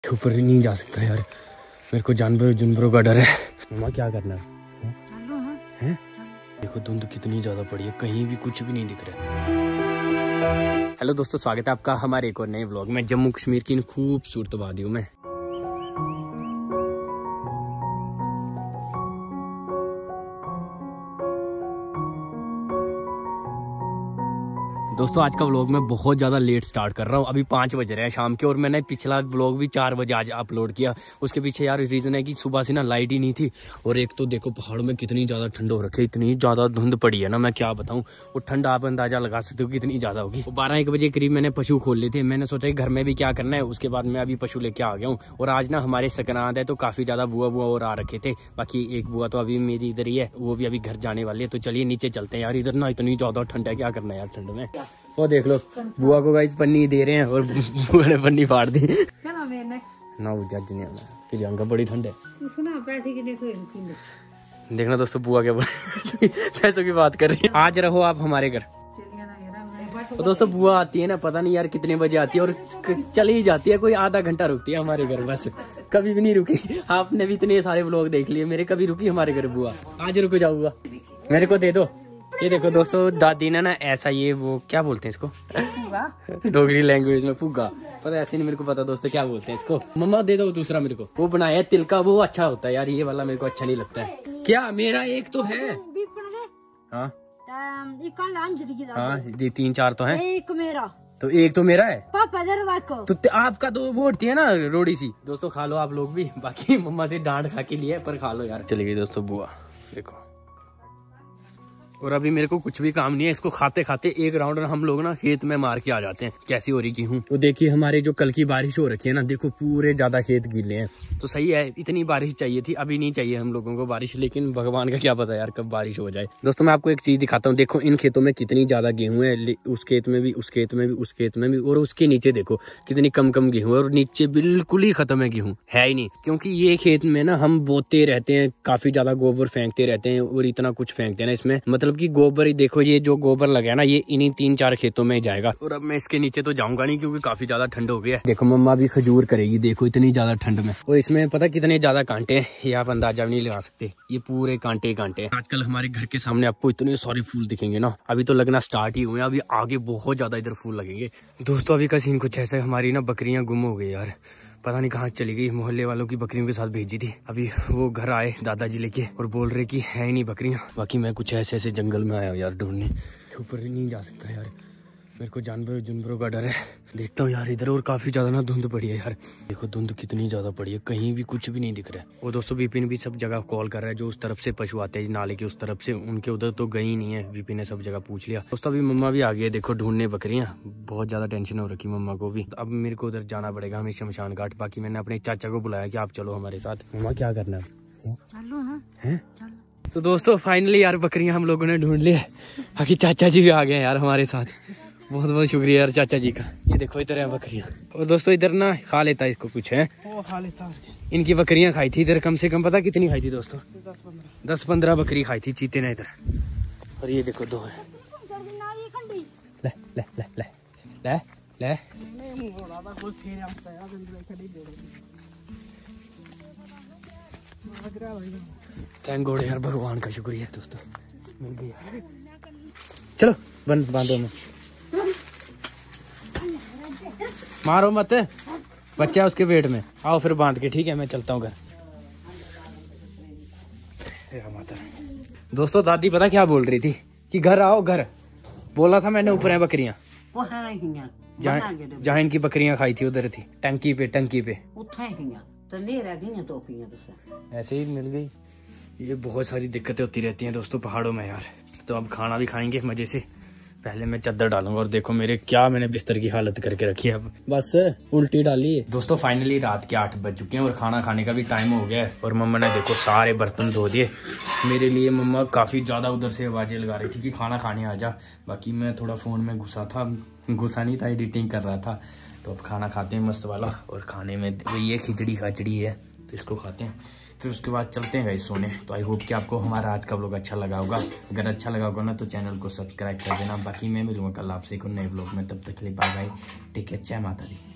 ऊपर नहीं जा सकता यार, मेरे को जानवरों का डर है। मम्मा क्या करना है? देखो धुंध कितनी ज्यादा पड़ी है, कहीं भी कुछ भी नहीं दिख रहा है। हेलो दोस्तों, स्वागत है आपका हमारे एक और नए व्लॉग में। जम्मू कश्मीर की इन खूबसूरत वादियों में दोस्तों आज का व्लॉग मैं बहुत ज़्यादा लेट स्टार्ट कर रहा हूँ। अभी 5 बज रहे हैं शाम के और मैंने पिछला व्लॉग भी 4 बजे आज अपलोड किया। उसके पीछे यार रीज़न है कि सुबह से ना लाइट ही नहीं थी, और एक तो देखो पहाड़ों में कितनी ज़्यादा ठंड हो रखी है, इतनी ज़्यादा धुंध पड़ी है ना, मैं क्या बताऊँ। वो ठंड आप अंदाजा लगा सकते हो कितनी ज़्यादा होगी। 12-1 बजे करीब मैंने पशु खोल लिए थे। मैंने सोचा कि घर में भी क्या करना है, उसके बाद मैं अभी पशु लेके आ गया हूँ। और आज ना हमारे संक्रांत है तो काफ़ी ज़्यादा बुआ और आ रखे थे। बाकी एक बुआ तो अभी मेरी इधर ही है, वो भी अभी घर जाने वाली है। तो चलिए नीचे चलते हैं यार, इधर ना इतनी ज़्यादा ठंड है, क्या करना है यार ठंड में। वो देख लो बुआ को गाइस पन्नी दे रहे हैं और बुआ ने पन्नी फाड़ दी ना, वो जज नहीं आना फिर जाऊंगा, बड़ी ठंड है। देखना दोस्तों बुआ के पैसों की बात कर रही है। आज रहो आप हमारे घर। तो दोस्तों बुआ आती है ना, पता नहीं यार कितने बजे आती है और चली ही जाती है, कोई आधा घंटा रुकती है हमारे घर, बस कभी भी नहीं रुकी। आपने भी इतने सारे व्लॉग देख लिए मेरे, कभी रुकी हमारे घर बुआ? आज रुको जाओ बुआ, मेरे को दे दो। ये देखो दोस्तों दादी ने ना ऐसा, ये वो क्या बोलते हैं इसको डोगरी लैंग्वेज में पुग्गा, पता ऐसे नहीं मेरे को पता दोस्तों क्या बोलते हैं इसको। मम्मा दे दो दूसरा मेरे को, वो बनाया है तिल का, वो अच्छा होता है यार, ये वाला मेरे को अच्छा नहीं लगता है। क्या मेरा एक तो है? हाँ हाँ 3-4 तो है, एक मेरा तो एक तो मेरा है पापा, तो आपका तो वो होती है ना रोड़ी सी। दोस्तों खा लो आप लोग भी, बाकी मम्मा से डांट खा के लिए पर खा लो यार। चली गई दोस्तों बुआ, देखो। और अभी मेरे को कुछ भी काम नहीं है, इसको खाते खाते एक राउंड हम लोग ना खेत में मार के आ जाते हैं। कैसी हो रही गेहूं, तो देखिए हमारे जो कल की बारिश हो रखी है ना, देखो पूरे ज्यादा खेत गीले हैं। तो सही है, इतनी बारिश चाहिए थी, अभी नहीं चाहिए हम लोगों को बारिश, लेकिन भगवान का क्या पता यार कब बारिश हो जाए। दोस्तों मैं आपको एक चीज दिखाता हूँ, देखो इन खेतों में कितनी ज्यादा गेहूं है, उस खेत में भी, उस खेत में भी, उस खेत में भी, और उसके नीचे देखो कितनी कम गेहूं है, और नीचे बिल्कुल ही खत्म है गेहूं, है ही नहीं। क्योंकि ये खेत में ना हम बोते रहते हैं, काफी ज्यादा गोबर फेंकते रहते हैं, और इतना कुछ फेंकते हैं ना इसमें, मतलब की गोबर ही देखो, ये जो गोबर लगा है ना ये इन्हीं 3-4 खेतों में जाएगा। और अब मैं इसके नीचे तो जाऊंगा नहीं क्योंकि काफी ज्यादा ठंड हो गई है। देखो मम्मा भी खजूर करेगी, देखो इतनी ज्यादा ठंड में, और इसमें पता कितने ज्यादा कांटे हैं, ये आप अंदाजा भी नहीं लगा सकते, ये पूरे कांटे कांटे हैं। आजकल हमारे घर के सामने आपको इतने सारे फूल दिखेंगे ना, अभी तो लगना स्टार्ट ही हुए हैं, अभी आगे बहुत ज्यादा इधर फूल लगेंगे। दोस्तों अभी का सीन कुछ ऐसा है, हमारी ना बकरियां गुम हो गई यार, पता नहीं कहाँ चली गई। मोहल्ले वालों की बकरियों के साथ भेजी थी, अभी वो घर आए दादाजी लेके और बोल रहे कि है ही नहीं बकरियां। बाकी मैं कुछ ऐसे जंगल में आया यार ढूंढने, ऊपर नहीं जा सकता यार, मेरे को जानवरों का डर है। देखता हूँ यार इधर, और काफी ज्यादा ना धुंध पड़ी है यार, देखो धुंध कितनी ज्यादा पड़ी है, कहीं भी कुछ भी नहीं दिख रहा है। और दोस्तों विपिन भी सब जगह कॉल कर रहा है, जो उस तरफ से पशु आते हैं नाले के उस तरफ से, उनके उधर तो गई नहीं है। विपिन ने सब जगह पूछ लिया। दोस्तों अभी मम्मा भी आ गई है, देखो ढूंढने बकरियां, बहुत ज्यादा टेंशन हो रखी मम्मा को भी। अब मेरे को उधर जाना पड़ेगा हमें शमशान घाट। बाकी मैंने अपने चाचा को बुलाया कि आप चलो हमारे साथ। मम्मा क्या करना है? तो दोस्तों फाइनली यार बकरियां हम लोगों ने ढूंढ लिया, बाकी चाचा जी भी आ गए यार हमारे साथ। बहुत बहुत शुक्रिया यार चाचा जी का। ये देखो इधर है बकरियां, और दोस्तों इधर ना खा लेता है इसको कुछ है, वो खा लेता। इनकी बकरियां खाई थी इधर, कम से कम पता कितनी खाई थी दोस्तों? 10-15 बकरी खाई थी चीते ने इधर। और ये देखो 2 है, ले ले ले ले ले ले। थैंक गॉड यार, भगवान का शुक्रिया दोस्तों मिल गई। चलो बांधो में, मारो मत, बच्चा उसके पेट में, आओ फिर बांध के, ठीक है मैं चलता हूँ घर। दोस्तों दादी पता क्या बोल रही थी कि घर आओ, घर बोला था मैंने, ऊपर है बकरियां, जहाँ इनकी बकरियां खाई थी उधर थी, टंकी पे ऐसे ही मिल गई। ये बहुत सारी दिक्कतें होती रहती हैं दोस्तों पहाड़ों में यार। तो अब खाना भी खाएंगे मजे से, पहले मैं चादर डालूंगा। और देखो मैंने बिस्तर की हालत करके रखी है, अब बस उल्टी डाली है। दोस्तों फाइनली रात के 8 बज चुके हैं और खाना खाने का भी टाइम हो गया है। और मम्मा ने देखो सारे बर्तन धो दिए मेरे लिए। मम्मा काफी ज्यादा उधर से आवाजें लगा रही थी कि खाना खाने आ जा। बाकी मैं थोड़ा फोन में घुसा नहीं था, एडिटिंग कर रहा था। तो अब खाना खाते हैं मस्त वाला, और खाने में ये खिचड़ी है तो इसको खाते हैं, फिर उसके बाद चलते हैं गाइस सोने। तो आई होप कि आपको हमारा आज का व्लॉग अच्छा लगा होगा। अगर अच्छा लगा होगा ना तो चैनल को सब्सक्राइब कर देना। बाकी मैं मिलूंगा कल आपसे एक नए व्लॉग में, तब तक के लिए बाय बाय, टेक केयर, जय माता दी।